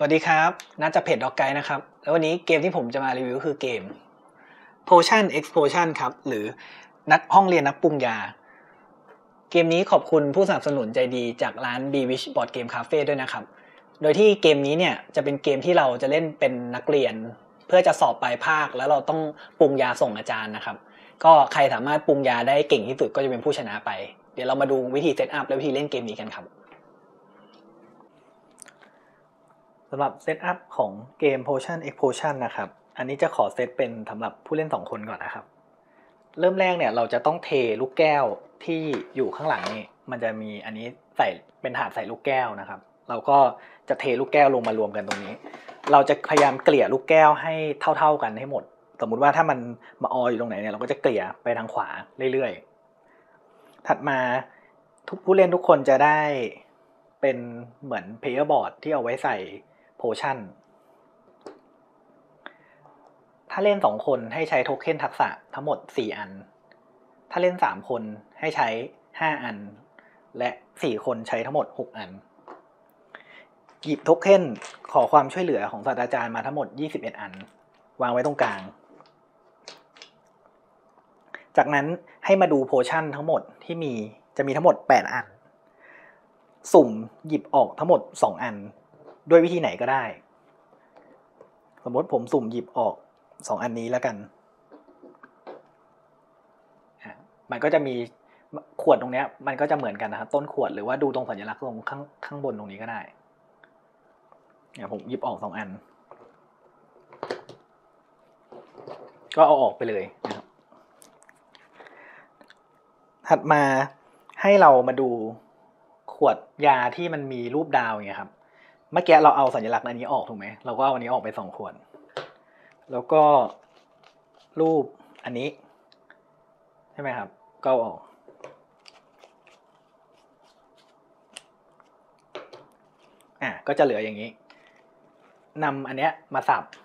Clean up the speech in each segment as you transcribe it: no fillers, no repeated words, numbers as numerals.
วัสดีครับน่าจะเพจด็อกไกด์นะครับแล้ววันนี้เกมที่ผมจะมารีวิวคือเกม Potion Explosion ครับหรือนักห้องเรียนนักปรุงยาเกมนี้ขอบคุณผู้สนับสนุนใจดีจากร้าน B-Wish Board Game Cafe ด้วยนะครับโดยที่เกมนี้เนี่ยจะเป็นเกมที่เราจะเล่นเป็นนักเรียนเพื่อจะสอบปลายภาคแล้วเราต้องปรุงยาส่งอาจารย์นะครับก็ใครสามารถปรุงยาได้เก่งที่สุดก็จะเป็นผู้ชนะไปเดี๋ยวเรามาดูวิธีเซตอัพและวิธีเล่นเกมนี้กันครับสำหรับเซตอัพของเกม Potion Explosion นะครับอันนี้จะขอเซตเป็นสำหรับผู้เล่น2คนก่อนนะครับเริ่มแรกเนี่ยเราจะต้องเทลูกแก้วที่อยู่ข้างหลังนี่มันจะมีอันนี้ใส่เป็นถาดใส่ลูกแก้วนะครับเราก็จะเทลูกแก้วลงมารวมกันตรงนี้เราจะพยายามเกลี่ยลูกแก้วให้เท่าๆกันให้หมดสมมุติว่าถ้ามันมาออยู่ตรงไหนเนี่ยเราก็จะเกลี่ยไปทางขวาเรื่อยๆถัดมาทุกผู้เล่นทุกคนจะได้เป็นเหมือนเพลเยอร์บอร์ดที่เอาไว้ใส่โพชั่นถ้าเล่น2คนให้ใช้โทเค็นทักษะทั้งหมด4อันถ้าเล่น3คนให้ใช้5อันและ4คนใช้ทั้งหมด6อันหยิบโทเค็นขอความช่วยเหลือของศาสตราจารย์มาทั้งหมด21อันวางไว้ตรงกลางจากนั้นให้มาดูโพชั่นทั้งหมดที่จะมีทั้งหมด8อันสุ่มหยิบออกทั้งหมด2อันด้วยวิธีไหนก็ได้สมมติผมสุ่มหยิบออก2อันนี้แล้วกันมันก็จะมีขวดตรงนี้มันก็จะเหมือนกันนะครับต้นขวดหรือว่าดูตรงสัญลักษณ์ตรงข้างบนตรงนี้ก็ได้เนี่ยผมหยิบออก2อันก็เอาออกไปเลยนะครับถัดมาให้เรามาดูขวดยาที่มันมีรูปดาวอย่างเงี้ยครับเมื่อกี้เราเอาสัญลักษณ์อันนี้ออกถูกไหมเราก็เอาอันนี้ออกไป2ขวดแล้วก็รูปอันนี้ใช่ไหมครับก็ออกก็จะเหลืออย่างนี้นำอันเนี้ยมาสับ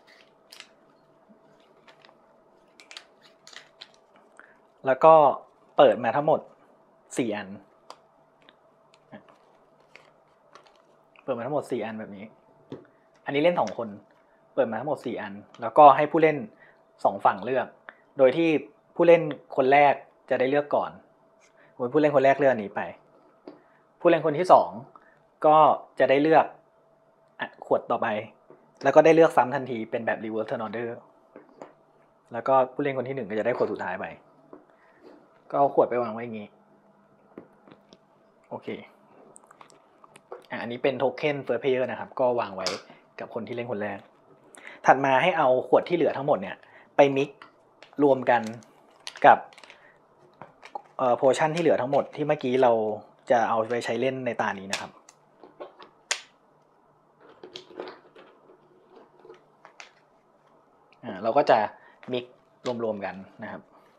แล้วก็เปิดมาทั้งหมด4อันเปิดมาทั้งหมด4อันแบบนี้อันนี้เล่น2คนเปิดมาทั้งหมด4อันแล้วก็ให้ผู้เล่น2ฝั่งเลือกโดยที่ผู้เล่นคนแรกจะได้เลือกก่อนผู้เล่นคนแรกเลือกนี้ไปผู้เล่นคนที่2ก็จะได้เลือกขวดต่อไปแล้วก็ได้เลือกซ้ำทันทีเป็นแบบ reverse turn order แล้วก็ผู้เล่นคนที่1ก็จะได้ขวดสุดท้ายไปก็เอาขวดไปวางไว้อย่างนี้โอเคอันนี้เป็นโทเค็น first player นะครับก็วางไว้กับคนที่เล่นคนแรกถัดมาให้เอาขวดที่เหลือทั้งหมดเนี่ยไปมิกรวมกันกับโพชั่นที่เหลือทั้งหมดที่เมื่อกี้เราจะเอาไปใช้เล่นในตานี้นะครับเราก็จะมิกรวมๆกันนะครับ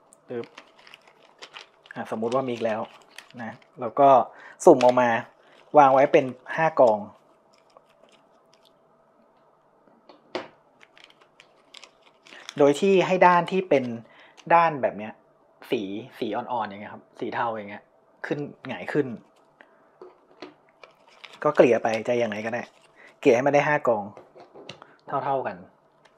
สมมุติว่ามิกแล้วนะแล้วก็สุ่มออกมาวางไว้เป็น5กองโดยที่ให้ด้านที่เป็นด้านแบบเนี้ยสีอ่อนๆอย่างเงี้ยครับสีเทาอย่างเงี้ยขึ้นหงายขึ้นก็เกลี่ยไปใจยังไงก็ได้เกลี่ยให้มันได้5กองเท่ากัน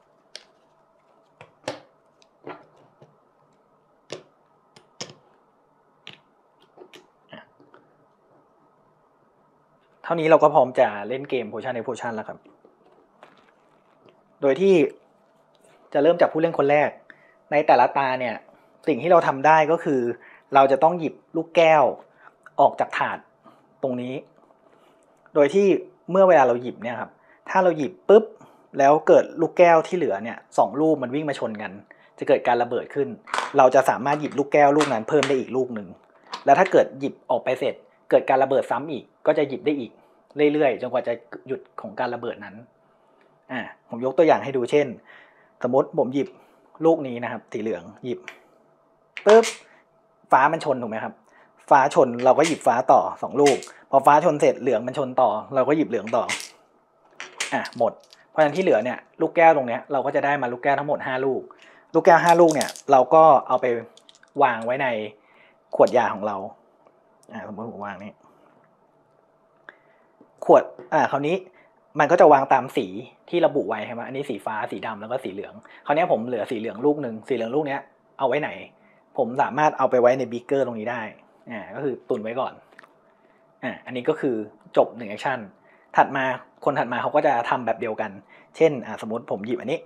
เท่านี้เราก็พร้อมจะเล่นเกม Potion Explosion แล้วครับโดยที่จะเริ่มจากผู้เล่นคนแรกในแต่ละตาเนี่ยสิ่งที่เราทำได้ก็คือเราจะต้องหยิบลูกแก้วออกจากถาดตรงนี้โดยที่เมื่อเวลาเราหยิบเนี่ยครับถ้าเราหยิบปุ๊บแล้วเกิดลูกแก้วที่เหลือเนี่ย2ลูกมันวิ่งมาชนกันจะเกิดการระเบิดขึ้นเราจะสามารถหยิบลูกแก้วลูกนั้นเพิ่มได้อีกลูกนึงแล้วถ้าเกิดหยิบออกไปเสร็จเกิดการระเบิดซ้ำอีกก็จะหยิบได้อีกเรื่อยๆจนกว่าจะหยุดของการระเบิดนั้นผมยกตัวอย่างให้ดูเช่นสมมติผมหยิบลูกนี้นะครับสีเหลืองหยิบปุ๊บฟ้ามันชนถูกไหมครับฟ้าชนเราก็หยิบฟ้าต่อ2ลูกพอฟ้าชนเสร็จเหลืองมันชนต่อเราก็หยิบเหลืองต่อหมดเพราะฉะนั้นที่เหลือเนี่ยลูกแก้วตรงนี้เราก็จะได้มาลูกแก้วทั้งหมด5ลูกลูกแก้ว5ลูกเนี่ยเราก็เอาไปวางไว้ในขวดยาของเราสมมติผมวางนี่ขวดคราวนี้มันก็จะวางตามสีที่ระบุไว้ใช่ไหมอันนี้สีฟ้าสีดำแล้วก็สีเหลืองคราวนี้ผมเหลือสีเหลืองลูกหนึ่งสีเหลืองลูกเนี้ยเอาไว้ไหนผมสามารถเอาไปไว้ในบิ๊กเกอร์ตรงนี้ได้ก็คือตุนไว้ก่อนอันนี้ก็คือจบ1แอคชั่นถัดมาคนถัดมาเขาก็จะทำแบบเดียวกันเช่นสมมติผมหยิบอันนี้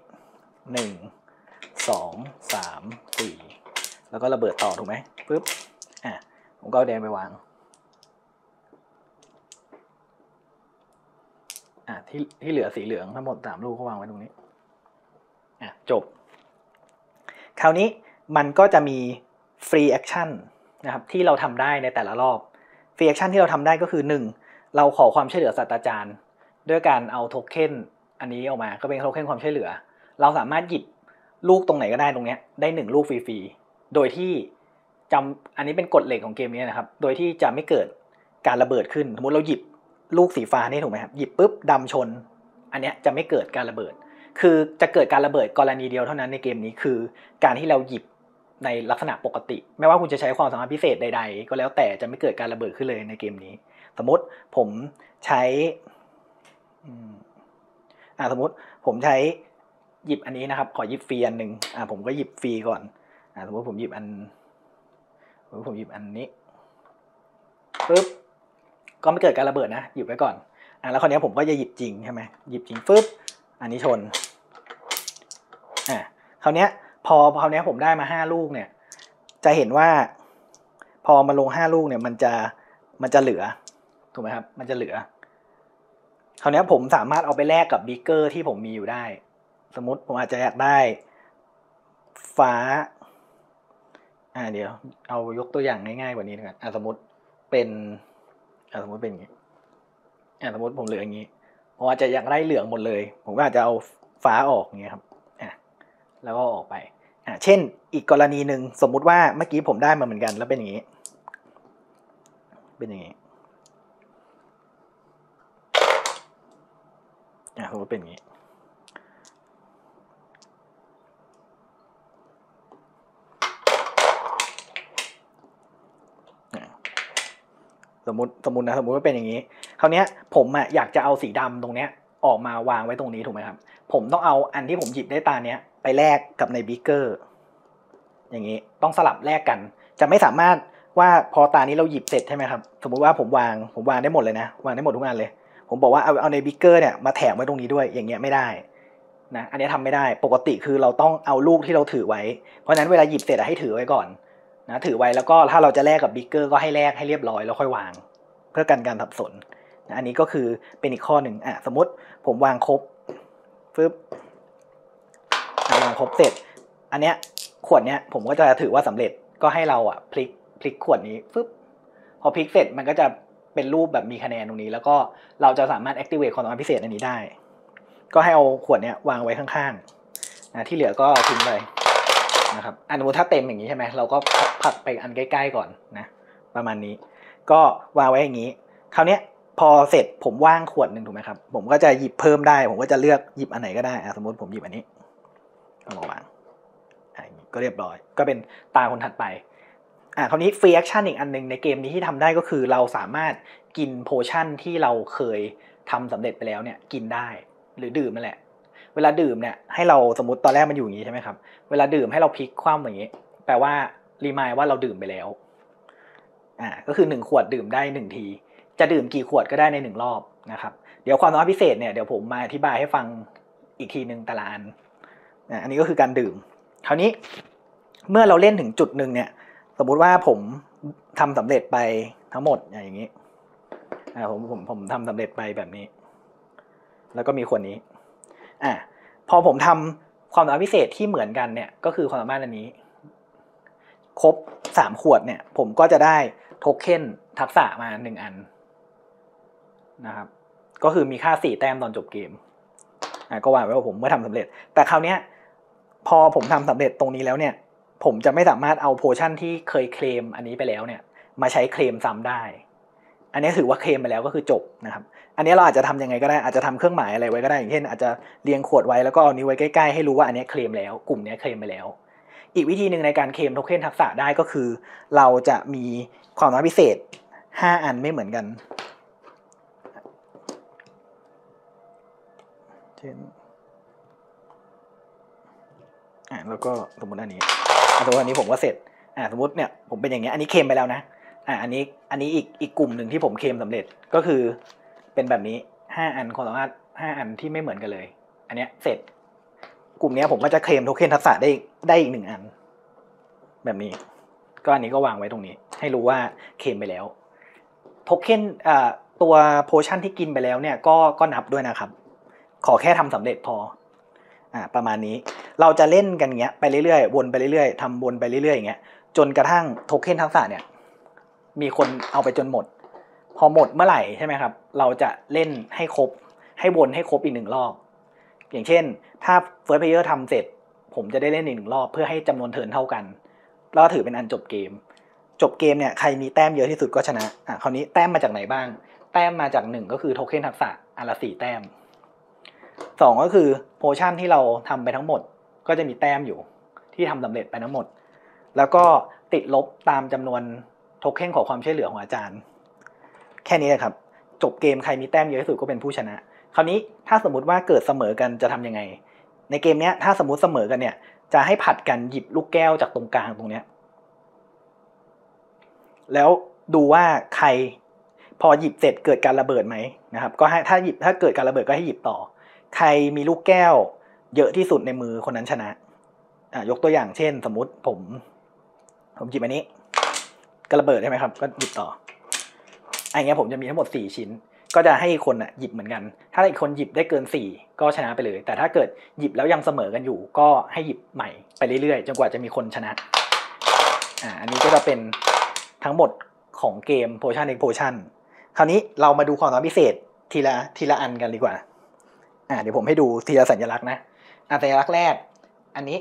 1 2 3 4แล้วก็ระเบิดต่อถูกไหมปึ๊บผมก็เอาแดงไปวางที่เหลือสีเหลืองทั้งหมด3ลูกก็วางไว้ตรงนี้จบคราวนี้มันก็จะมีฟรีแอคชั่นนะครับที่เราทำได้ในแต่ละรอบฟรีแอคชั่นที่เราทำได้ก็คือ1เราขอความช่วยเหลือศาสตราจารย์ด้วยการเอาโทเค็นอันนี้ออกมาก็เป็นโทเค็นความช่วยเหลือเราสามารถหยิบลูกตรงไหนก็ได้ตรงนี้ได้1ลูกฟรีๆโดยที่อันนี้เป็นกฎเหล็กของเกมนี้นะครับโดยที่จะไม่เกิดการระเบิดขึ้นสมมติเราหยิบลูกสีฟ้านี่ถูกไหมครับหยิบปุ๊บดำชนอันนี้จะไม่เกิดการระเบิดคือจะเกิดการระเบิดกรณีเดียวเท่านั้นในเกมนี้คือการที่เราหยิบในลักษณะปกติไม่ว่าคุณจะใช้ความสามารถพิเศษใดๆก็แล้วแต่จะไม่เกิดการระเบิดขึ้นเลยในเกมนี้สมมติผมใช้สมมติผมใช้หยิบอันนี้นะครับขอหยิบฟรีอันหนึ่งผมก็หยิบฟรีก่อนสมมติผมหยิบอันนี้ปึ๊บก็ไม่เกิดการระเบิดนะหยิบไว้ก่อนแล้วคราวนี้ผมก็จะหยิบจริงใช่ไหมหยิบจริงปึ๊บอันนี้ชนคราวนี้พอคราวนี้ผมได้มา5ลูกเนี่ยจะเห็นว่าพอมาลง5ลูกเนี่ยมันจะเหลือถูกไหมครับมันจะเหลือคราวนี้ผมสามารถเอาไปแลกกับบิ๊กเกอร์ที่ผมมีอยู่ได้สมมติผมอาจจะอยากได้ฟ้าเดี๋ยวเอายกตัวอย่างง่ายๆกว่านี้นะครับสมมติเป็นอย่างนี้สมมติผมเหลืออย่างนี้ผมอาจจะอยากได้เหลืองหมดเลยผมก็อาจจะเอาฟ้าออกอย่างเงี้ยครับแล้วก็ออกไปเช่นอีกกรณีหนึ่งสมมุติว่าเมื่อกี้ผมได้มาเหมือนกันแล้วเป็นอย่างนี้สมมติเป็นอย่างนี้สมมติว่าเป็นอย่างนี้คราวนี้ผมอยากจะเอาสีดำตรงเนี้ยออกมาวางไว้ตรงนี้ถูกไหมครับผมต้องเอาอันที่ผมหยิบได้ตาเนี้ยไปแลกกับในบิ๊กเกอร์อย่างนี้ต้องสลับแลกกันจะไม่สามารถว่าพอตานี้เราหยิบเสร็จใช่ไหมครับสมมุติว่าผมวางได้หมดเลยนะวางได้หมดทุกอันเลยผมบอกว่าเอาในบิ๊กเกอร์เนี่ยมาแถมไว้ตรงนี้ด้วยอย่างเงี้ยไม่ได้นะอันนี้ทำไม่ได้ปกติคือเราต้องเอาลูกที่เราถือไว้เพราะฉะนั้นเวลาหยิบเสร็จให้ถือไว้ก่อนนะถือไว้แล้วก็ถ้าเราจะแลกกับบิ๊กเกอร์ก็ให้แลกให้เรียบร้อยแล้วค่อยวางเพื่อกันการสับสนนะอันนี้ก็คือเป็นอีกข้อหนึ่งสมมติผมวางครบปึ๊บวางครบเสร็จอันเนี้ยขวดเนี้ยผมก็จะถือว่าสำเร็จก็ให้เราพลิกขวดนี้ปึ๊บพอพลิกเสร็จมันก็จะเป็นรูปแบบมีคะแนนตรงนี้แล้วก็เราจะสามารถ activate ความสามารถพิเศษอันนี้ได้ก็ให้เอาขวดเนี้ยวางไว้ข้างๆนะที่เหลือก็ทิ้งไปนะครับสมมติถ้าเต็มอย่างนี้ใช่ไหมเราก็พักไปอันใกล้ๆก่อนนะประมาณนี้ก็วางไว้อย่างนี้คราวนี้พอเสร็จผมว่างขวดหนึ่งถูกไหมครับผมก็จะหยิบเพิ่มได้ผมก็จะเลือกหยิบอันไหนก็ได้สมมติผมหยิบอันนี้เอามาวางก็เรียบร้อยก็เป็นตาคนถัดไปคราวนี้ฟรีแอคชั่นอีกอันนึงในเกมนี้ที่ทำได้ก็คือเราสามารถกินโพชั่นที่เราเคยทำสำเร็จไปแล้วเนี่ยกินได้หรือดื่มนั่นแหละเวลาดื่มเนี่ยให้เราสมมติตอนแรกมันอยู่อย่างนี้ใช่ไหมครับเวลาดื่มให้เราพลิกคว่ำอย่างนี้แปลว่ารีมายว่าเราดื่มไปแล้วก็คือ1ขวดดื่มได้1ทีจะดื่มกี่ขวดก็ได้ใน1รอบนะครับเดี๋ยวความสามารถพิเศษเนี่ยเดี๋ยวผมมาอธิบายให้ฟังอีกทีนึงแต่ละอันอันนี้ก็คือการดื่มคราวนี้เมื่อเราเล่นถึงจุดหนึ่งเนี่ยสมมุติว่าผมทำสำเร็จไปทั้งหมดอย่างนี้ผมทำสำเร็จไปแบบนี้แล้วก็มีขวดนี้พอผมทำความสามารถพิเศษที่เหมือนกันเนี่ยก็คือความสามารถอันนี้ครบ3ขวดเนี่ยผมก็จะได้โทเค็นทักษะมา1อันนะครับก็คือมีค่า4แต้มตอนจบเกมก็ว่าไว้ว่าผมเมื่อทำสำเร็จแต่คราวนี้พอผมทำสำเร็จตรงนี้แล้วเนี่ยผมจะไม่สามารถเอาโพชั่นที่เคยเคลมอันนี้ไปแล้วเนี่ยมาใช้เคลมซ้ำได้อันนี้ถือว่าเคลมไปแล้วก็คือจบนะครับอันนี้เราอาจจะทำยังไงก็ได้อาจจะทำเครื่องหมายอะไรไว้ก็ได้อย่างเช่นอาจจะเรียงขวดไว้แล้วก็เอานิ้วไว้ใกล้ๆให้รู้ว่าอันนี้เคลมแล้วกลุ่มนี้เคลมไปแล้วอีกวิธีหนึ่งในการเคลมโทเค็นทักษะได้ก็คือเราจะมีความสามารถพิเศษ5อันไม่เหมือนกันช่นแล้วก็สมมติอันนี้ตัวอันนี้ผมก็เสร็จสมมติเนี่ยผมเป็นอย่างเงี้ยอันนี้เคลมไปแล้วนะอันนี้อีกกลุ่มหนึ่งที่ผมเคลมสำเร็จก็คือเป็นแบบนี้5 อันความสามารถ5 อันที่ไม่เหมือนกันเลยอันเนี้ยเสร็จกลุ่มนี้ผมก็จะเคลมโทเค็นทักษะได้อีก1 อันแบบนี้ก็อันนี้ก็วางไว้ตรงนี้ให้รู้ว่าเคลมไปแล้วโทเค็นตัวโพชั่นที่กินไปแล้วเนี่ยก็นับด้วยนะครับขอแค่ทำสำเร็จพอประมาณนี้เราจะเล่นกันเงี้ยไปเรื่อยๆวนไปเรื่อยๆทำวนไปเรื่อยๆอย่างเงี้ยจนกระทั่งโทเค็นทักษะเนี่ยมีคนเอาไปจนหมดพอหมดเมื่อไหร่ใช่ไหมครับเราจะเล่นให้ครบให้วนให้ครบอีก1 รอบอย่างเช่นถ้า First Player ทำเสร็จผมจะได้เล่นอีก1 รอบเพื่อให้จำนวนเทิร์นเท่ากันแล้วถือเป็นอันจบเกมเนี่ยใครมีแต้มเยอะที่สุดก็ชนะคราวนี้แต้มมาจากไหนบ้างแต้มมาจาก1ก็คือโทเค็นทักษะอันละ4 แต้ม2ก็คือโพชั่นที่เราทำไปทั้งหมดก็จะมีแต้มอยู่ที่ทำสำเร็จไปทั้งหมดแล้วก็ติดลบตามจำนวนโทเค็นขอความช่วยเหลือของอาจารย์แค่นี้เลยครับจบเกมใครมีแต้มเยอะที่สุดก็เป็นผู้ชนะคราวนี้ถ้าสมมติว่าเกิดเสมอกันจะทำยังไงในเกมนี้ถ้าสมมติเสมอกันเนี่ยจะให้ผัดกันหยิบลูกแก้วจากตรงกลางตรงนี้แล้วดูว่าใครพอหยิบเสร็จเกิดการระเบิดไหมนะครับก็ให้ถ้าเกิดการระเบิดก็ให้หยิบต่อใครมีลูกแก้วเยอะที่สุดในมือคนนั้นชนะยกตัวอย่างเช่นสมมุติผมหยิบอันนี้ก็ระเบิดใช่ไหมครับก็หยิบต่ออย่างเงี้ยผมจะมีทั้งหมด4 ชิ้นก็จะให้คนหยิบเหมือนกันถ้าอีกคนหยิบได้เกิน4ก็ชนะไปเลยแต่ถ้าเกิดหยิบแล้วยังเสมอกันอยู่ก็ให้หยิบใหม่ไปเรื่อยๆจนกว่าจะมีคนชนะอันนี้ก็จะเป็นทั้งหมดของเกม Potion X Potion คราวนี้เรามาดูความสามารถพิเศษทีละอันกันดีกว่าเดี๋ยวผมให้ดูทีละสัญลักษณ์นะสัญลักษณ์แรกอันนี้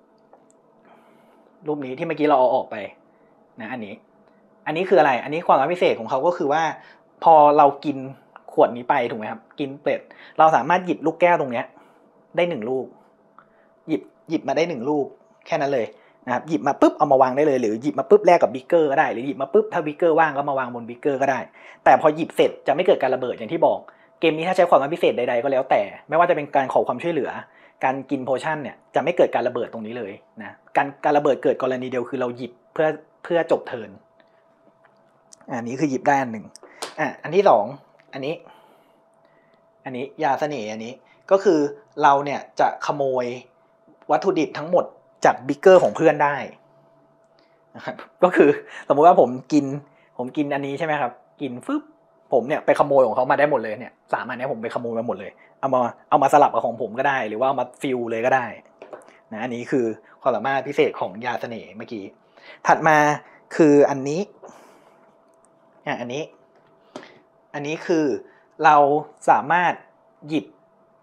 รูปนี้ที่เมื่อกี้เราเอาออกไปนะอันนี้คืออะไรอันนี้ความสามารถพิเศษของเขาก็คือว่าพอเรากินขวดนี้ไปถูกไหมครับกินเป็ดเราสามารถหยิบลูกแก้วตรงนี้ได้1 ลูกหยิบมาได้1 ลูกแค่นั้นเลยนะครับหยิบมาปุ๊บเอามาวางได้เลยหรือหยิบมาปุ๊บแลกกับบิ๊กเกอร์ก็ได้หรือหยิบมาปุ๊บถ้าบิ๊กเกอร์ว่างก็มาวางบนบิ๊กเกอร์ก็ได้แต่พอหยิบเสร็จจะไม่เกิดการระเบิดอย่างที่บอกเกมนี้ถ้าใช้ความสามารถพิเศษใดๆก็แล้วแต่ไม่ว่าจะเป็นการขอความช่วยเหลือการกินโพชั่นเนี่ยจะไม่เกิดการระเบิดตรงนี้เลยนะการระเบิดเกิดกรณีเดียวคือเราหยิบเพื่อจบเทิร์นอันนี้คือหยิบได้อันหนึ่งอันที่2อันนี้ยาเสน่ห์อันนี้ก็คือเราเนี่ยจะขโมยวัตถุดิบทั้งหมดจากบิ๊กเกอร์ของเพื่อนได้นะครับก็คือสมมุติว่าผมกินอันนี้ใช่ไหมครับกินฟึบผมเนี่ยไปขโมยของเขามาได้หมดเลยเนี่ย3 อันนี้ผมไปขโมยมาหมดเลยเอามาสลับกับของผมก็ได้หรือว่าเอามาฟิลเลยก็ได้นะอันนี้คือความสามารถพิเศษของยาเสน่ห์เมื่อกี้ถัดมาคืออันนี้อันนี้คือเราสามารถหยิบ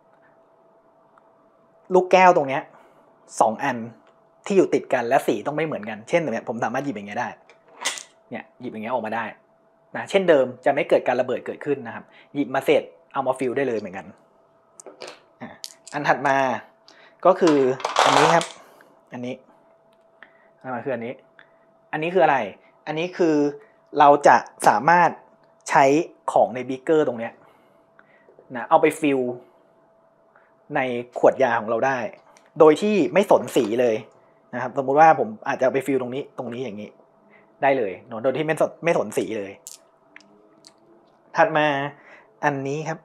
ลูกแก้วตรงเนี้ย2 อันที่อยู่ติดกันและสีต้องไม่เหมือนกันเช่นเนี่ยผมสามารถหยิบอย่างเงี้ยได้เนี่ยหยิบอย่างเงี้ยออกมาได้นะเช่นเดิมจะไม่เกิดการระเบิดเกิดขึ้นนะครับหยิบมาเสร็จเอามาฟิลได้เลยเหมือนกันอันถัดมาก็คืออันนี้ครับอันนี้คืออันนี้คืออะไรอันนี้คือเราจะสามารถใช้ของในบิ๊กเกอร์ตรงเนี้ยนะเอาไปฟิลในขวดยาของเราได้โดยที่ไม่สนสีเลยนะครับสมมุติว่าผมอาจจะไปฟิลตรงนี้อย่างนี้ได้เลยโดยที่ไม่สนสีเลยถัดมาอันนี้ครับ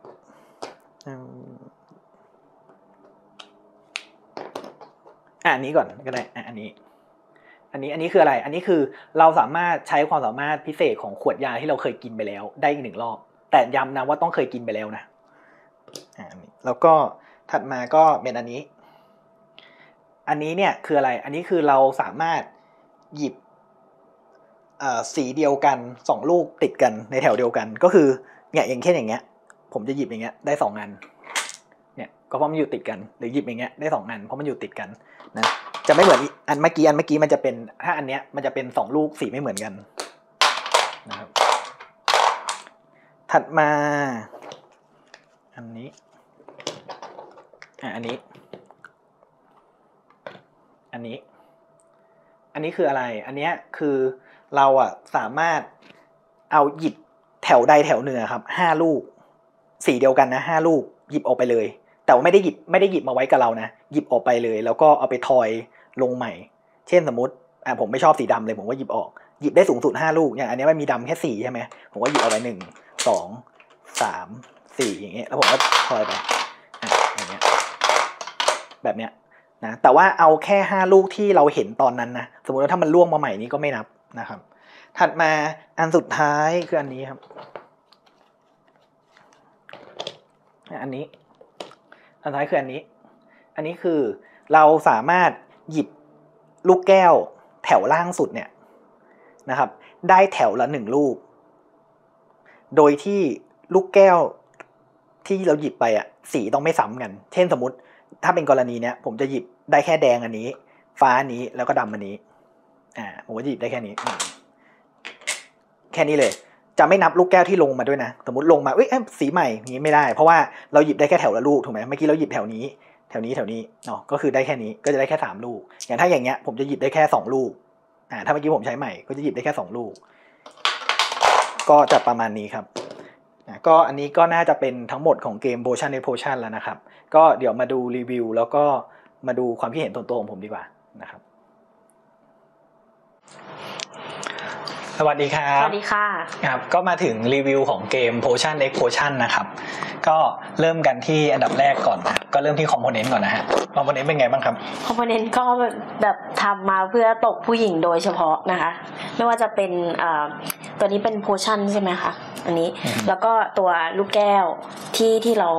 อันนี้ก่อนก็ได้อันนี้คืออะไรอันนี้คือเราสามารถใช้ความสามารถพิเศษของขวดยาที่เราเคยกินไปแล้วได้อีก1 รอบแต่ย้ำนะว่าต้องเคยกินไปแล้วนะแล้วก็ถัดมาก็เป็นอันนี้เนี่ยคืออะไรอันนี้คือเราสามารถหยิบสีเดียวกัน2 ลูกติดกันในแถวเดียวกันก็คือเนี่ยอย่างเช่นอย่างเงี้ยผมจะหยิบอย่างเงี้ยได้2 อันเนี่ยก็เพราะมันอยู่ติดกันหรือหยิบอย่างเงี้ยได้2 อันเพราะมันอยู่ติดกันนะจะไม่เหมือนอันเมื่อกี้มันจะเป็นถ้าอันเนี้ยมันจะเป็น2 ลูกสีไม่เหมือนกันนะครับถัดมาอันนี้อันนี้คืออะไรอันนี้คือเราสามารถเอาหยิบแถวใดแถวหนึ่งครับ5 ลูกสีเดียวกันนะ5 ลูกหยิบออกไปเลยแต่ว่าไม่ได้หยิบมาไว้กับเรานะหยิบออกไปเลยแล้วก็เอาไปทอยลงใหม่เช่นสมมติผมไม่ชอบสีดำเลยผมก็หยิบออกหยิบได้สูงสุด5ลูกอย่างอันนี้มันมีดำแค่4ใช่ไหมผมก็หยิบเอาไป1 2 3 4อย่างเงี้ยแล้วผมก็ทอยไปอย่างเงี้ยแบบเนี้ยนะแต่ว่าเอาแค่5ลูกที่เราเห็นตอนนั้นนะสมมติว่าถ้ามันล่วงมาใหม่นี้ก็ไม่นับนะครับถัดมาอันสุดท้ายคืออันนี้ครับอันนี้อันท้ายคืออันนี้คือเราสามารถหยิบลูกแก้วแถวล่างสุดเนี่ยนะครับได้แถวละ1ลูกโดยที่ลูกแก้วที่เราหยิบไปสีต้องไม่ซ้ำกันเช่นสมมติถ้าเป็นกรณีเนี้ยผมจะหยิบได้แค่แดงอันนี้ฟ้าอันนี้แล้วก็ดำอันนี้ผมก็หยิบได้แค่นี้แค่นี้เลยจะไม่นับลูกแก้วที่ลงมาด้วยนะสมมติลงมาสีใหม่นี้ไม่ได้เพราะว่าเราหยิบได้แค่แถวละลูกถูกไหมเมื่อกี้เราหยิบแถวนี้เนาะก็คือได้แค่นี้ก็จะได้แค่3ลูกอย่างถ้าอย่างเงี้ยผมจะหยิบได้แค่2ลูกถ้าเมื่อกี้ผมใช้ใหม่ก็จะหยิบได้แค่2ลูกก็จะประมาณนี้ครับก็อันนี้ก็น่าจะเป็นทั้งหมดของเกม Potion X Potion แล้วนะครับก็เดี๋ยวมาดูรีวิวแล้วก็มาดูความคิดเห็นส่วนตัวของผมดีกว่านะครับสวัสดีครับสวัสดีค่ะครับก็มาถึงรีวิวของเกม Potion X Potion นะครับก็เริ่มกันที่อันดับแรกก่อนนะก็เริ่มที่คอมโพเนนต์ก่อนนะฮะคอมโพเนนต์เป็นไงบ้างครับคอมโพเนนต์ก็แบบทำมาเพื่อตกผู้หญิงโดยเฉพาะนะคะไม่ว่าจะเป็นตัวนี้เป็นโพชั่นใช่ไหมคะอันนี้แล้วก็ตัวลูกแก้วที่เรา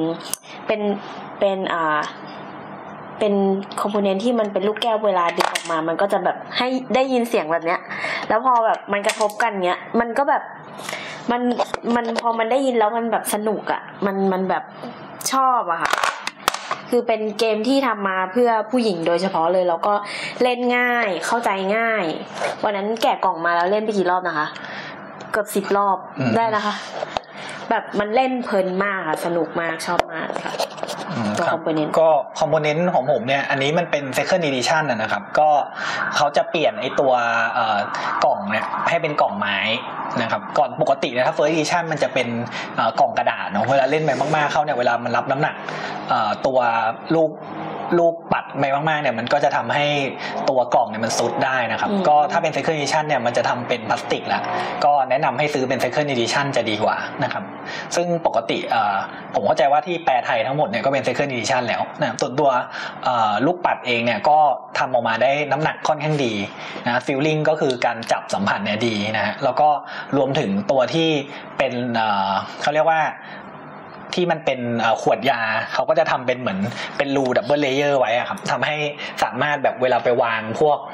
เป็นคอมโพเนนต์ที่มันเป็นลูกแก้วเวลาดึงออกมามันก็จะแบบให้ได้ยินเสียงแบบเนี้ยแล้วพอแบบมันกระทบกันเนี้ยมันก็แบบมันพอมันได้ยินแล้วมันแบบสนุกอ่ะมันแบบชอบอะค่ะคือเป็นเกมที่ทำมาเพื่อผู้หญิงโดยเฉพาะเลยแล้วก็เล่นง่ายเข้าใจง่ายวันนั้นแกะกล่องมาแล้วเล่นไปกี่รอบนะคะเกือบ10 รอบได้นะคะแบบมันเล่นเพลินมากค่ะสนุกมากชอบมากค่ะตัวคอมโพเนนต์ก็คอมโพเนนต์ของผมเนี่ยอันนี้มันเป็น second edition นะครับก็เขาจะเปลี่ยนไอตัวกล่องเนี่ยให้เป็นกล่องไม้นะครับก่อนปกตินะถ้า first edition มันจะเป็นกล่องกระดาษเนาะเวลาเล่นไปมากๆเข้าเนี่ยเวลามันรับน้ำหนักตัวลูกปัดไปมากๆเนี่ยมันก็จะทำให้ตัวกล่องเนี่ยมันซุดได้นะครับก็ถ้าเป็น second edition เนี่ยมันจะทำเป็นพลาสติกแล้วก็แนะนำให้ซื้อเป็น second edition จะดีกว่านะครับซึ่งปกติผมเข้าใจว่าที่แปลไทยทั้งหมดเนี่ยก็เป็น second edition แล้วนะตัวลูกปัดเองเนี่ยก็ทำออกมาได้น้ำหนักค่อนข้างดีนะ feeling ก็คือการจับสัมผัสเนี่ยดีนะฮะแล้วก็รวมถึงตัวที่เป็นเขาเรียกว่าที่มันเป็นขวดยาเขาก็จะทำเป็นเหมือนเป็นรูดับเบิลเลเยอร์ไว้อะครับทำให้สามารถแบบเวลาไปวางพวก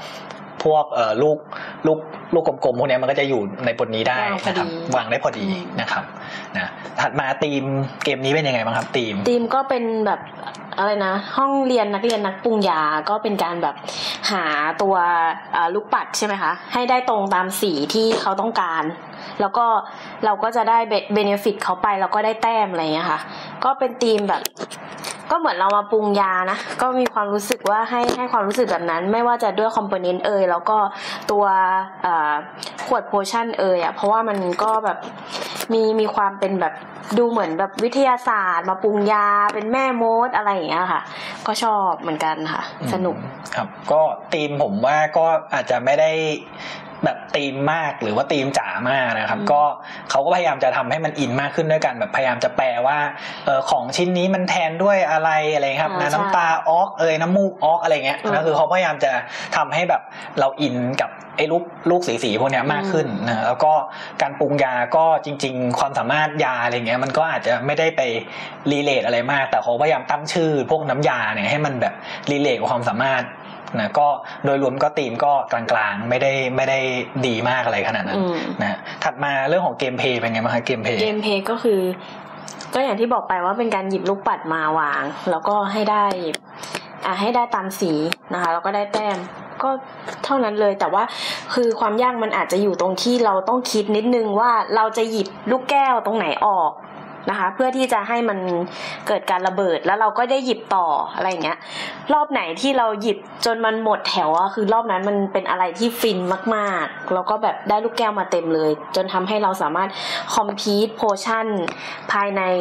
ลูกกลมๆพวกนี้มันก็จะอยู่ในบนนี้ได้นะครับวางได้พอดีนะครับนะถัดมาธีมเกมนี้เป็นยังไงบ้างครับธีมก็เป็นแบบอะไรนะห้องเรียนนักเรียนนักปรุงยาก็เป็นการแบบหาตัวลูกปัดใช่ไหมคะให้ได้ตรงตามสีที่เขาต้องการแล้วก็เราก็จะได้เบเนฟิตเขาไปแล้วก็ได้แต้มอะไรอย่างเงี้ยค่ะก็เป็นธีมแบบก็เหมือนเรามาปรุงยานะก็มีความรู้สึกว่าให้ความรู้สึกแบบนั้นไม่ว่าจะด้วยคอมโพเนนต์แล้วก็ตัวขวดโพชั่นเพราะว่ามันก็แบบมีความเป็นแบบดูเหมือนแบบวิทยาศาสตร์มาปรุงยาเป็นแม่มดอะไรอย่างเงี้ยค่ะก็ชอบเหมือนกันค่ะสนุกครับก็ธีมผมว่าก็อาจจะไม่ได้แบบธีมมากหรือว่าธีมจ๋ามากนะครับก็เขาก็พยายามจะทำให้มันอินมากขึ้นด้วยกันแบบพยายามจะแปลว่าของชิ้นนี้มันแทนด้วยอะไรครับน้ำตาออกน้ำมูกออกอะไรเงี้ยก็คือเขาพยายามจะทำให้แบบเราอินกับไอ้ลูกสีพวกนี้มากขึ้นนะแล้วก็การปรุงยาก็จริงๆความสามารถยาอะไรเงี้ยมันก็อาจจะไม่ได้ไปรีเลทอะไรมากแต่เขาพยายามตั้งชื่อพวกน้ำยาเนี่ยให้มันแบบรีเลทกับความสามารถนะก็โดยรวมก็ธีมก็กลางๆไม่ได้ดีมากอะไรขนาดนั้นนะถัดมาเรื่องของเกมเพลย์เป็นไงบ้างคะเกมเพลย์ก็คือก็อย่างที่บอกไปว่าเป็นการหยิบลูกปัดมาวางแล้วก็ให้ได้ตามสีนะคะแล้วก็ได้แต้มก็เท่านั้นเลยแต่ว่าคือความยากมันอาจจะอยู่ตรงที่เราต้องคิดนิดนึงว่าเราจะหยิบลูกแก้วตรงไหนออกนะคะเพื่อที่จะให้มันเกิดการระเบิดแล้วเราก็ได้หยิบต่ออะไรอย่างเงี้ยรอบไหนที่เราหยิบจนมันหมดแถวคือรอบนั้นมันเป็นอะไรที่ฟินมากๆแล้วก็แบบได้ลูกแก้วมาเต็มเลยจนทำให้เราสามารถคอมพีทโพชั่นภายใน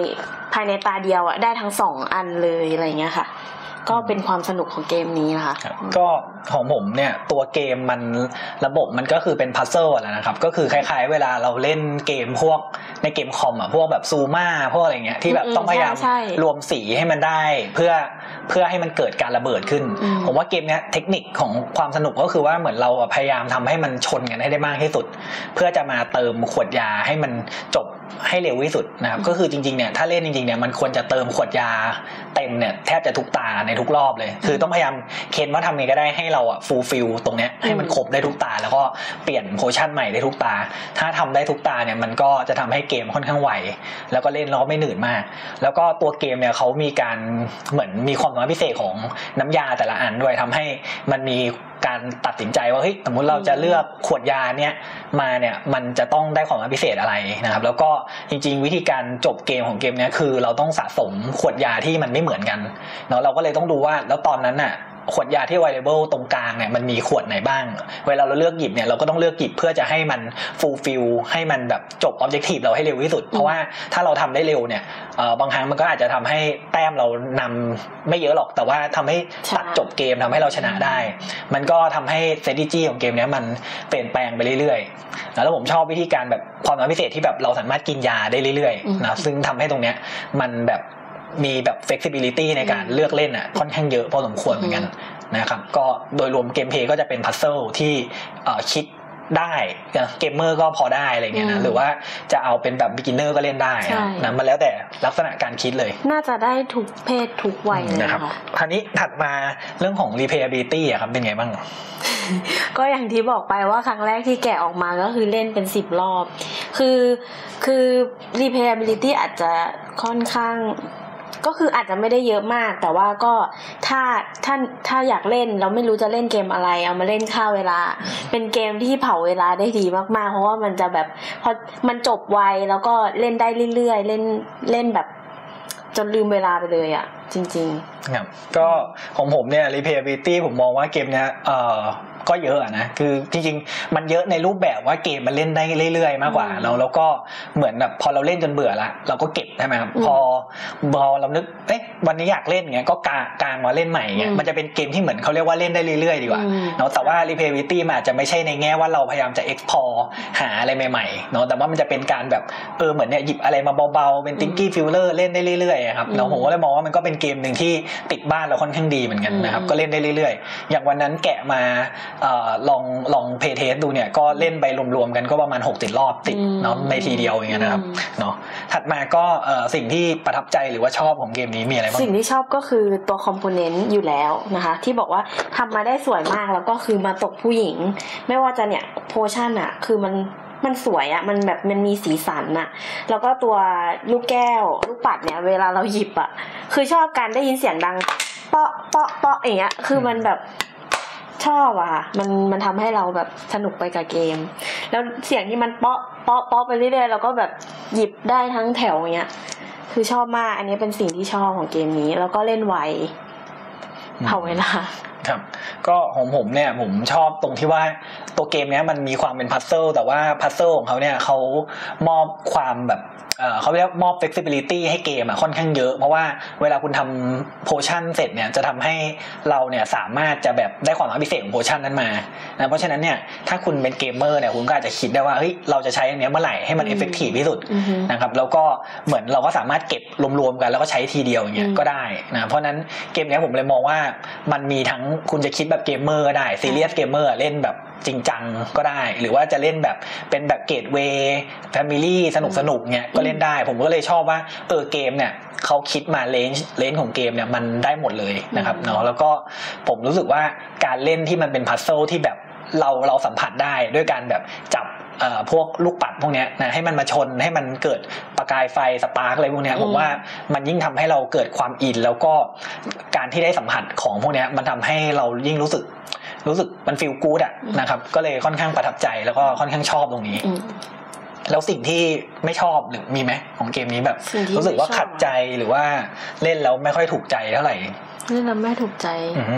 ภายในตาเดียวอ่ะได้ทั้ง2อันเลยอะไรเงี้ยค่ะก็เป็นความสนุกของเกมนี้นะคะก็ของผมเนี่ยตัวเกมมันระบบมันก็คือเป็นพัซเซิลแหละนะครับก็คือคล้ายๆเวลาเราเล่นเกมพวกในเกมคอมอ่ะพวกแบบซูมาพวกอะไรเงี้ยที่แบบต้องพยายามรวมสีให้มันได้เพื่อให้มันเกิดการระเบิดขึ้นผมว่าเกมเนี้ยเทคนิคของความสนุกก็คือว่าเหมือนเราพยายามทำให้มันชนกันให้ได้มากที่สุดเพื่อจะมาเติมขวดยาให้มันจบให้เร็วที่สุดนะครับก็คือจริงๆเนี่ยถ้าเล่นจริงๆเนี่ยมันควรจะเติมขวดยาเต็มเนี่ยแทบจะทุกตาในทุกรอบเลยคือต้องพยายามเค้นว่าทำไงก็ได้ให้เราฟูลฟิลตรงเนี้ยให้มันครบได้ทุกตาแล้วก็เปลี่ยนโพชั่นใหม่ได้ทุกตาถ้าทำได้ทุกตาเนี่ยมันก็จะทำให้เกมค่อนข้างไวแล้วก็เล่นแล้วก็ไม่หนืดมากแล้วก็ตัวเกมเนี่ยเขามีการเหมือนมีความสามารถพิเศษของน้ำยาแต่ละอันด้วยทำให้มันมีการตัดสินใจว่าเฮ้ยสมมุติเราจะเลือกขวดยาเนี่ยมาเนี่ยมันจะต้องได้ความพิเศษอะไรนะครับแล้วก็จริงๆวิธีการจบเกมของเกมนี้คือเราต้องสะสมขวดยาที่มันไม่เหมือนกันเนาะเราก็เลยต้องดูว่าแล้วตอนนั้นน่ะขวดยาที่ available ตรงกลางเนี่ยมันมีขวดไหนบ้างเวลาเราเลือกหยิบเนี่ยเราก็ต้องเลือกหยิบเพื่อจะให้มัน fulfill ให้มันแบบจบ objective เราให้เร็วที่สุดเพราะว่าถ้าเราทำได้เร็วเนี่ยบางครั้งมันก็อาจจะทำให้แต้มเรานำไม่เยอะหรอกแต่ว่าทำให้ตัดจบเกมทำให้เราชนะได้มันก็ทำให้ strategy ของเกมนี้มันเปลี่ยนแปลงไปเรื่อยๆแล้วผมชอบวิธีการแบบความพิเศษที่แบบเราสามารถกินยาได้เรื่อยๆนะซึ่งทำให้ตรงเนี้ยมันแบบมีแบบ flexibility ในการเลือกเล่นอ่ะค่อนข้างเยอะพอสมควรเหมือนกันนะครับก็โดยรวมเกมเพลย์ก็จะเป็นพัซเซิลที่คิดได้เกมเมอร์ก็พอได้อะไรเงี้ยนะหรือว่าจะเอาเป็นแบบ beginner ก็เล่นได้นะมันแล้วแต่ลักษณะการคิดเลยน่าจะได้ทุกเพศทุกวัยเลยนะครับคราวนี้ถัดมาเรื่องของ replayability อ่ะครับเป็นไงบ้างก็อย่างที่บอกไปว่าครั้งแรกที่แกะออกมาก็คือเล่นเป็น10รอบคือ replayability อาจจะค่อนข้างก็คืออาจจะไม่ได้เยอะมากแต่ว่าก็ถ้าอยากเล่นเราไม่รู้จะเล่นเกมอะไรเอามาเล่นฆ่าเวลาเป็นเกมที่เผาเวลาได้ดีมากๆเพราะว่ามันจะแบบพอมันจบไวแล้วก็เล่นได้เรื่อยๆเล่นแบบจนลืมเวลาไปเลยอ่ะจริงๆครับก็ของผมเนี่ย replayability ผมมองว่าเกมเนี้ยก็เยอะนะคือจริงๆมันเยอะในรูปแบบว่าเกมมันเล่นได้เรื่อยๆมากกว่าแล้วก็เหมือนแบบพอเราเล่นจนเบื่อละเราก็เก็บใช่ไหมครับพอเรานึกวันนี้อยากเล่นเงี้ยก็กางมาเล่นใหม่เงี้ยมันจะเป็นเกมที่เหมือนเขาเรียกว่าเล่นได้เรื่อยๆดีกว่าเนาะแต่ว่า replayability มันอาจจะไม่ใช่ในแง่ว่าเราพยายามจะ explore หาอะไรใหม่ๆเนาะแต่ว่ามันจะเป็นการแบบเหมือนเนี่ยหยิบอะไรมาเบาๆเป็น thinky filler เล่นได้เรื่อยๆครับแล้วผมก็เลยมองว่ามันก็เป็นเกมนึงที่ติดบ้านเราค่อนข้างดีเหมือนกันนะครับก็เล่นได้เรื่อยๆอย่างวันนั้นแกะมาลองเพย์เทสดูเนี่ยก็เล่นไปรวมๆกันก็ประมาณ 6-7 รอบติดเนาะในทีเดียวอย่างเงี้ยนะครับเนาะถัดมาก็สิ่งที่ประทับใจหรือว่าชอบของเกมนี้มีอะไรบ้างสิ่งที่ชอบก็คือตัวคอมโพเนนต์อยู่แล้วนะคะที่บอกว่าทำมาได้สวยมากแล้วก็คือมาตกผู้หญิงไม่ว่าจะเนี่ยโพชั่นอ่ะคือมันสวยอ่ะมันแบบมันมีสีสันอ่ะแล้วก็ตัวลูกแก้วลูกปัดเนี่ยเวลาเราหยิบอ่ะคือชอบการได้ยินเสียงดังเปาะเปาะเปาะอย่างเงี้ยคือมันแบบชอบอะค่ะมันทำให้เราแบบสนุกไปกับเกมแล้วเสียงที่มันเปาะเปาะเปาะไปเรื่อยๆเราก็แบบหยิบได้ทั้งแถวอย่างเงี้ยคือชอบมากอันนี้เป็นสิ่งที่ชอบของเกมนี้แล้วก็เล่นไวเผาเวลาครับก็ของผมเนี่ยผมชอบตรงที่ว่าตัวเกมเนี้ยมันมีความเป็นพัซเซิลแต่ว่าพัซเซิลของเขาเนี่ยเขามอบความแบบเขาเรียกมอบ flexibility ให้เกมค่อนข้างเยอะเพราะว่าเวลาคุณทำโพชั่นเสร็จเนี่ยจะทำให้เราเนี่ยสามารถจะแบบได้ความสามารถพิเศษของโพชั่นนั้นมานะเพราะฉะนั้นเนี่ยถ้าคุณเป็นเกมเมอร์เนี่ยคุณก็อาจจะคิดได้ว่าเฮ้ยเราจะใช้อันนี้เมื่อไหร่ให้มัน effective ที่สุดนะครับแล้วก็เหมือนเราก็สามารถเก็บรวมๆกันแล้วก็ใช้ทีเดียวอย่างเงี้ยก็ได้นะเพราะนั้นเกมนี้ผมเลยมองว่ามันมีทั้งคุณจะคิดแบบเกมเมอร์ก็ได้ซีเรียสเกมเมอร์เล่นแบบจริงจังก็ได้หรือว่าจะเล่นแบบเป็นแบบเกตเวย์แฟมิลี่สนุกเนี่ยก็เล่นได้ผมก็เลยชอบว่าเกมเนี่ยเขาคิดมาเลนส์ของเกมเนี่ยมันได้หมดเลยนะครับเนาะแล้วก็ผมรู้สึกว่าการเล่นที่มันเป็นพัซเซิลที่แบบเราสัมผัสได้ด้วยการแบบจับพวกลูกปัดพวกนี้นะให้มันมาชนให้มันเกิดประกายไฟสปาร์กอะไรพวกนี้ผมว่ามันยิ่งทำให้เราเกิดความอินแล้วก็การที่ได้สัมผัสของพวกนี้มันทำให้เรายิ่งรู้สึกมันฟีลกู๊ดนะครับก็เลยค่อนข้างประทับใจแล้วก็ค่อนข้างชอบตรงนี้แล้วสิ่งที่ไม่ชอบหรือมีไหมของเกมนี้แบบรู้สึกว่าขัดใจหรือว่าเล่นแล้วไม่ค่อยถูกใจเท่าไหร่เล่นแล้วไม่ถูกใจ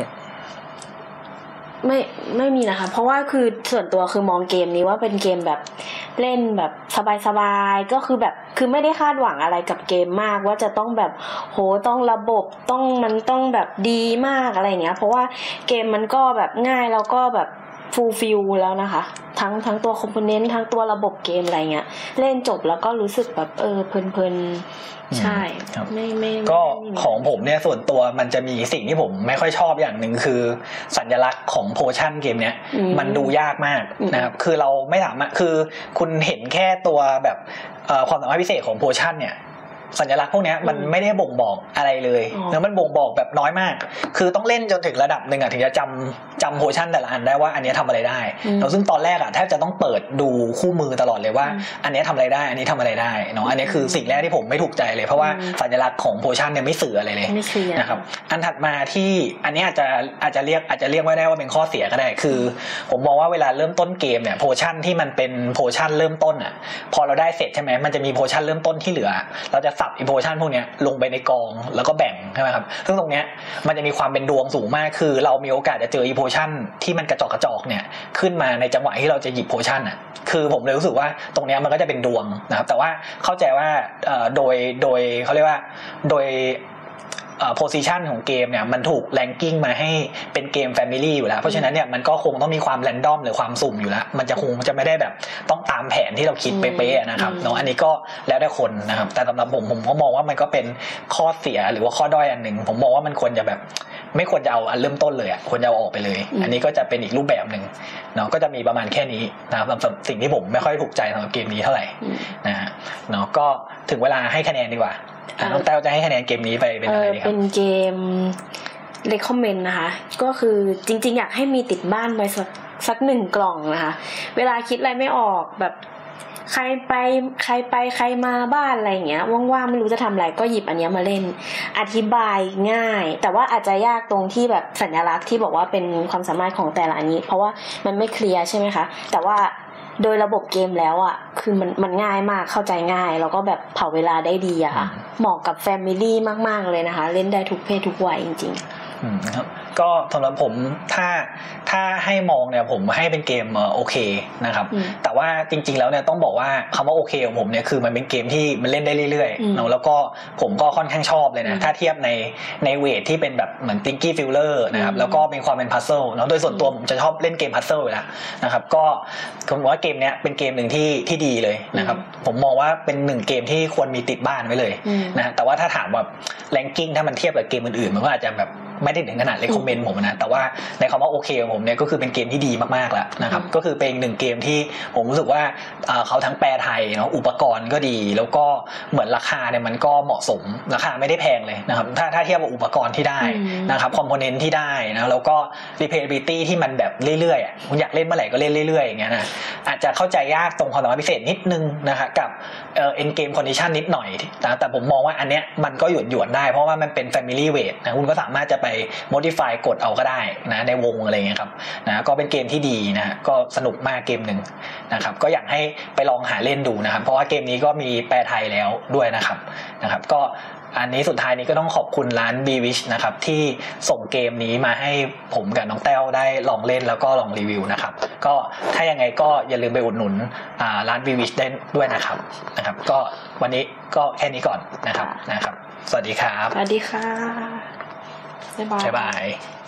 ไม่มีนะคะเพราะว่าคือส่วนตัวคือมองเกมนี้ว่าเป็นเกมแบบเล่นแบบสบายๆก็คือแบบคือไม่ได้คาดหวังอะไรกับเกมมากว่าจะต้องแบบโหต้องระบบมันต้องแบบดีมากอะไรเงี้ยเพราะว่าเกมมันก็แบบง่ายแล้วก็แบบฟูลฟิลแล้วนะคะทั้งตัวคอมโพเนนต์ทั้งตัวระบบเกมอะไรเงี้ยเล่นจบแล้วก็รู้สึกแบบเพลินใช่ไม่ก็ของผมเนี่ยส่วนตัวมันจะมีสิ่งที่ผมไม่ค่อยชอบอย่างหนึ่งคือสัญลักษณ์ของโพชั่นเกมเนี้ยมันดูยากมากนะครับคือเราไม่สามารถคือคุณเห็นแค่ตัวแบบความสามารถพิเศษของโพชั่นเนี่ยสัญลักษณ์พวกนี้มันไม่ได้บ่งบอกอะไรเลยแล้วมันบ่งบอกแบบน้อยมากคือต้องเล่นจนถึงระดับหนึ่งถึงจะจำโพชั่นแต่ละอันได้ว่าอันนี้ทำอะไรได้แล้วซึ่งตอนแรกแทบจะต้องเปิดดูคู่มือตลอดเลยว่าอันนี้ทำอะไรได้อันนี้ทำอะไรได้เนาะอันนี้คือสิ่งแรกที่ผมไม่ถูกใจเลยเพราะว่าสัญลักษณ์ของโพชั่นเนี่ยไม่สื่ออะไรเลยนะครับอันถัดมาที่อันนี้อาจจะเรียกว่าได้ว่าเป็นข้อเสียก็ได้คือผมมองว่าเวลาเริ่มต้นเกมเนี่ยโพชั่นที่มันเป็นโพชั่นเริ่มต้นพอเราได้เสร็จใช่ไหมมันจะมีโพชั่นเริ่มต้นที่เหลือเราจะสับอีโพชั่นพวกนี้ลงไปในกองแล้วก็แบ่งใช่ไหมครับซึ่งตรงเนี้ยมันจะมีความเป็นดวงสูงมากคือเรามีโอกาสจะเจออีโพชั่นที่มันกระจอกเนี่ยขึ้นมาในจังหวะที่เราจะหยิบโพชั่นคือผมเลยรู้สึกว่าตรงเนี้ยมันก็จะเป็นดวงนะครับแต่ว่าเข้าใจว่าโดยเขาเรียกว่าโดยposition ของเกมเนี่ยมันถูก ranking มาให้เป็นเกม family อยู่แล้วเพราะฉะนั้นเนี่ยมันก็คงต้องมีความ random หรือความสุ่มอยู่แล้วมันจะไม่ได้แบบต้องตามแผนที่เราคิดเป๊ะๆนะครับเนาะอันนี้ก็แล้วแต่คนนะครับแต่สำหรับผมก็มองว่ามันก็เป็นข้อเสียหรือว่าข้อด้อยอันหนึ่งผมมองว่ามันควรจะแบบไม่ควรจะเอาอันเริ่มต้นเลยควรจะเอาออกไปเลยอันนี้ก็จะเป็นอีกรูปแบบนึงเนาะก็จะมีประมาณแค่นี้นะครับสำหรับสิ่งที่ผมไม่ค่อยถูกใจสำหรับเกมนี้เท่าไหร่นะฮะเนาะก็ถึงเวลาให้คะแนนดีกว่าน้องแต้วจะให้คะแนนเกมนี้ไปเป็นอะไรดีครับเป็นเกม recommend นะคะก็คือจริงๆอยากให้มีติดบ้านไว้สัก1กล่องนะคะเวลาคิดอะไรไม่ออกแบบใครไปใครมาบ้านอะไรอย่างเงี้ยว่างๆไม่รู้จะทำอะไรก็หยิบอันนี้มาเล่นอธิบายง่ายแต่ว่าอาจจะยากตรงที่แบบสัญลักษณ์ที่บอกว่าเป็นความสามารถของแต่ละอันนี้เพราะว่ามันไม่เคลียร์ใช่ไหมคะแต่ว่าโดยระบบเกมแล้วคือมันง่ายมากเข้าใจง่ายแล้วก็แบบเผาเวลาได้ดีค่ะเหมาะกับแฟมิลี่มากๆเลยนะคะเล่นได้ทุกเพศทุกวัยจริงๆครับก็สำหรับผมถ้าให้มองเนี่ยผมให้เป็นเกมโอเคนะครับแต่ว่าจริงๆแล้วเนี่ยต้องบอกว่าคำว่าโอเคของผมเนี่ยคือมันเป็นเกมที่มันเล่นได้เรื่อยๆเนาะแล้วก็ผมก็ค่อนข้างชอบเลยนะถ้าเทียบในเวทที่เป็นแบบเหมือน Thinky Filler นะครับแล้วก็เป็นความเป็น Puzzle เนาะโดยส่วนตัวผมจะชอบเล่นเกม Puzzle อยู่แล้วนะครับก็ผมว่าเกมเนี้ยเป็นเกมนึงที่ดีเลยนะครับผมมองว่าเป็น1เกมที่ควรมีติดบ้านไว้เลยนะแต่ว่าถ้าถามแบบ ranking ถ้ามันเทียบกับเกมอื่นๆมันก็อาจจะแบบไม่ได้ถึงขนาดเลยคอมเมนต์ผมนะแต่ว่าในคำว่าโอเคของผมเนี่ยก็คือเป็นเกมที่ดีมากๆแล้วนะครับก็คือเป็น1เกมที่ผมรู้สึกว่าเขาทั้งแปลไทยเนาะอุปกรณ์ก็ดีแล้วก็เหมือนราคาเนี่ยมันก็เหมาะสมราคาไม่ได้แพงเลยนะครับถ้าเทียบกับอุปกรณ์ที่ได้นะครับคอมโพเนนต์ที่ได้นะแล้วก็ replayability ที่มันแบบเรื่อยๆคุณอยากเล่นเมื่อไหร่ก็เล่นเรื่อยๆอย่างเงี้ยนะอาจจะเข้าใจยากตรงความสามารถพิเศษนิดนึงนะคะกับend game condition นิดหน่อยแต่ผมมองว่าอันเนี้ยมันก็หยวนๆได้เพราะว่ามันเป็น family weight นะคุณก็สามารถจะไป modify กดเอาก็ได้นะในวงอะไรเงี้ยครับนะก็เป็นเกมที่ดีนะก็สนุกมากเกมนึงนะครับก็อยากให้ไปลองหาเล่นดูนะครับเพราะว่าเกมนี้ก็มีแปลไทยแล้วด้วยนะครับก็อันนี้สุดท้ายนี้ก็ต้องขอบคุณร้าน Bwish นะครับที่ส่งเกมนี้มาให้ผมกับน้องแต้วได้ลองเล่นแล้วก็ลองรีวิวนะครับก็ถ้ายังไงก็อย่าลืมไปอุดหนุนร้าน Bwish ได้ด้วยนะครับก็วันนี้ก็แค่นี้ก่อนนะครับสวัสดีครับสวัสดีค่ะบ๊ายบาย